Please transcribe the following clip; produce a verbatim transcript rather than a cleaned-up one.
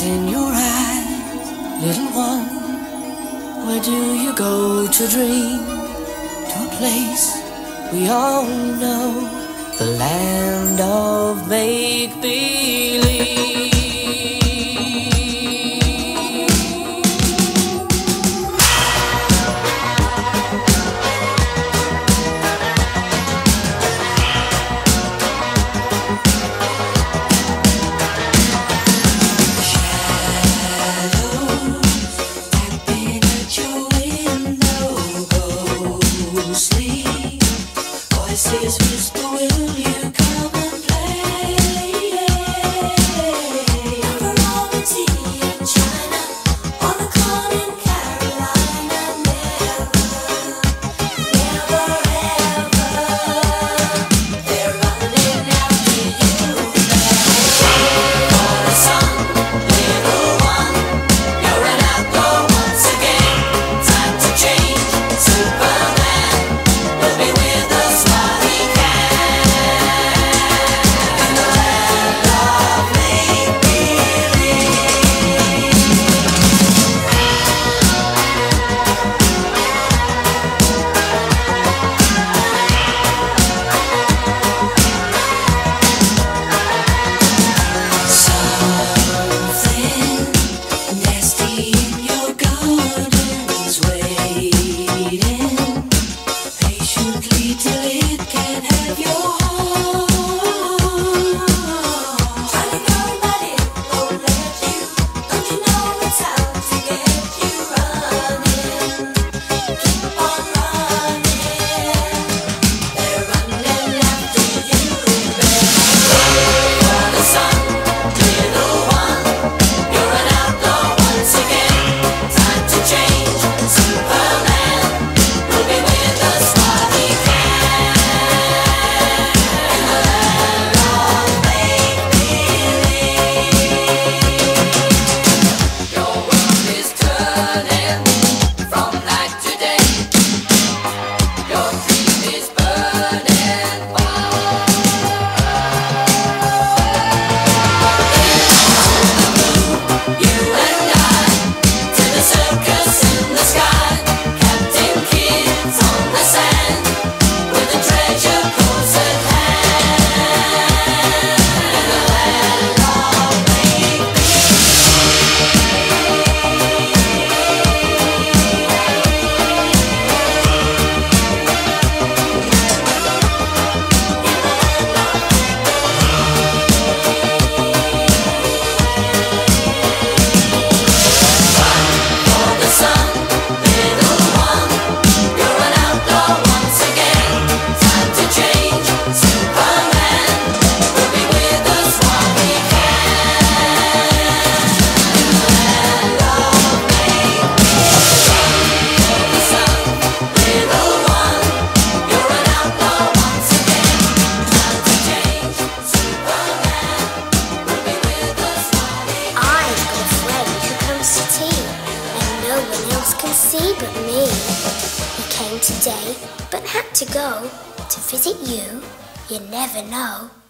in your eyes, little one? Where do you go to dream? To a place we all know, the land of make-believe. Voices whisper, will you come and play? Variety in China, on a corn in Carolina. Never, never ever, they're running after you. For the sun, little one, you're an outlaw once again. Time to change, Superman will be with us. But me. He came today, but had to go to visit you. You never know.